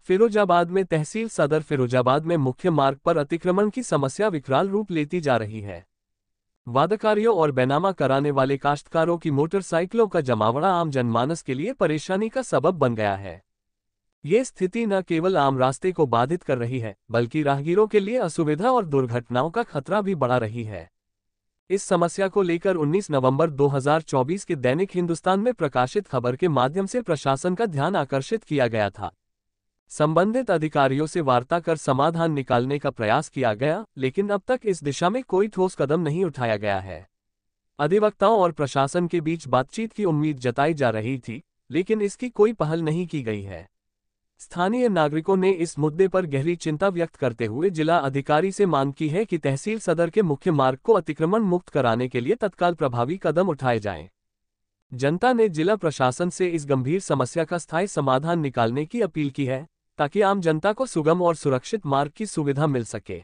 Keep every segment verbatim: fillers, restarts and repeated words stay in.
फिरोजाबाद में तहसील सदर फिरोजाबाद में मुख्य मार्ग पर अतिक्रमण की समस्या विकराल रूप लेती जा रही है। वादाकारियों और बैनामा कराने वाले काश्तकारों की मोटरसाइकिलों का जमावड़ा आम जनमानस के लिए परेशानी का सबब बन गया है। ये स्थिति न केवल आम रास्ते को बाधित कर रही है, बल्कि राहगीरों के लिए असुविधा और दुर्घटनाओं का खतरा भी बढ़ा रही है। इस समस्या को लेकर उन्नीस नवंबर दो हज़ार चौबीस के दैनिक हिंदुस्तान में प्रकाशित खबर के माध्यम से प्रशासन का ध्यान आकर्षित किया गया था। संबंधित अधिकारियों से वार्ता कर समाधान निकालने का प्रयास किया गया, लेकिन अब तक इस दिशा में कोई ठोस कदम नहीं उठाया गया है। अधिवक्ताओं और प्रशासन के बीच बातचीत की उम्मीद जताई जा रही थी, लेकिन इसकी कोई पहल नहीं की गई है। स्थानीय नागरिकों ने इस मुद्दे पर गहरी चिंता व्यक्त करते हुए जिला अधिकारी से मांग की है कि तहसील सदर के मुख्य मार्ग को अतिक्रमण मुक्त कराने के लिए तत्काल प्रभावी कदम उठाए जाएं। जनता ने जिला प्रशासन से इस गंभीर समस्या का स्थायी समाधान निकालने की अपील की है, ताकि आम जनता को सुगम और सुरक्षित मार्ग की सुविधा मिल सके।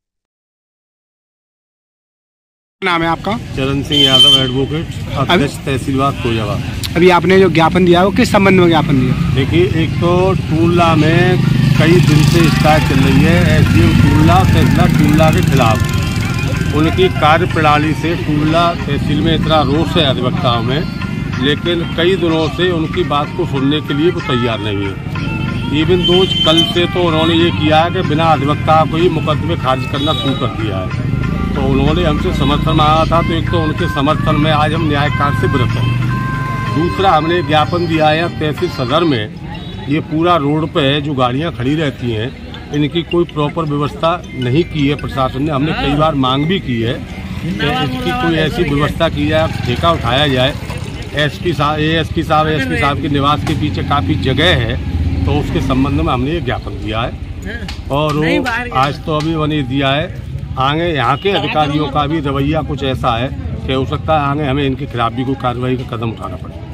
नाम है आपका? चरण सिंह यादव, एडवोकेट, अध्यक्ष तहसीलवाद फिरोजाबाद। अभी आपने जो ज्ञापन दिया वो किस संबंध में ज्ञापन दिया? देखिए, एक तो टूलला में कई दिन से शिकायत चल रही है एसडीएम टूलला तहसीलदार टूलला के खिलाफ। उनकी कार्य प्रणाली से टूलला तहसील में इतना रोष है अधिवक्ताओं में, लेकिन कई दिनों से उनकी बात को सुनने के लिए वो तैयार नहीं है। इवन दो कल से तो उन्होंने ये किया है कि बिना अधिवक्ता को ही मुकदमे खारिज करना शुरू कर दिया है। तो उन्होंने हमसे समर्थन मांगा था, तो एक तो उनके समर्थन में आज हम न्याय कार्य से विरत हैं। दूसरा, हमने ज्ञापन दिया है तहसील सदर में ये पूरा रोड पे जो गाड़ियां खड़ी रहती हैं, इनकी कोई प्रॉपर व्यवस्था नहीं की है प्रशासन ने। हमने कई बार मांग भी की है कि इसकी कोई ऐसी व्यवस्था की जाए, ठेका उठाया जाए। एसपी साहब एएसपी साहब एसपी साहब के निवास के पीछे काफ़ी जगह है, तो उसके संबंध में हमने ये ज्ञापन दिया है। और वो आज तो अभी बने दिया है। आगे यहाँ के अधिकारियों का भी रवैया कुछ ऐसा है कि हो सकता है आगे हमें इनके खिलाफ भी कोई कार्रवाई का कदम उठाना पड़े।